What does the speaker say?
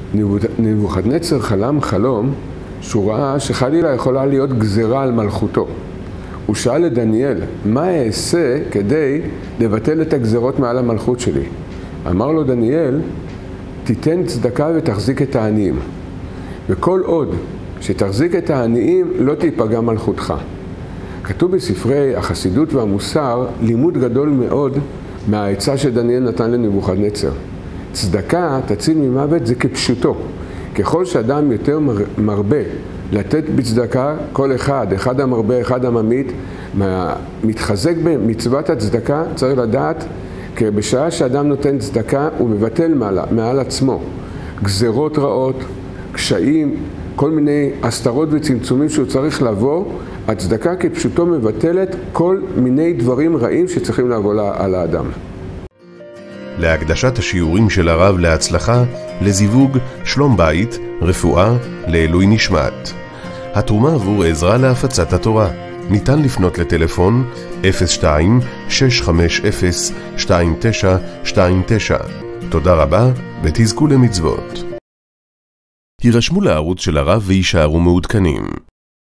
נבוכדנצר חלם חלום שהוא ראה שחלילה יכולה להיות גזרה על מלכותו. הוא שאל את דניאל, מה אעשה כדי לבטל את הגזרות מעל המלכות שלי? אמר לו דניאל, תיתן צדקה ותחזיק את העניים. וכל עוד שתחזיק את העניים לא תיפגע מלכותך. כתוב בספרי החסידות והמוסר לימוד גדול מאוד מהעצה שדניאל נתן לנבוכדנצר. צדקה תציל ממוות זה כפשוטו. ככל שאדם יותר מרבה לתת בצדקה, כל אחד המרבה, אחד הממית, מתחזק במצוות הצדקה, צריך לדעת כי בשעה שאדם נותן צדקה הוא מבטל מעל עצמו גזרות רעות, קשיים, כל מיני הסתרות וצמצומים שהוא צריך לעבור. הצדקה כפשוטו מבטלת כל מיני דברים רעים שצריכים לעבור על האדם. להקדשת השיעורים של הרב להצלחה, לזיווג, שלום בית, רפואה, לעילוי נשמת. התרומה עבור עזרה להפצת התורה. ניתן לפנות לטלפון 02-650-2929. תודה רבה ותזכו למצוות. הירשמו לערוץ של הרב וישארו מעודכנים.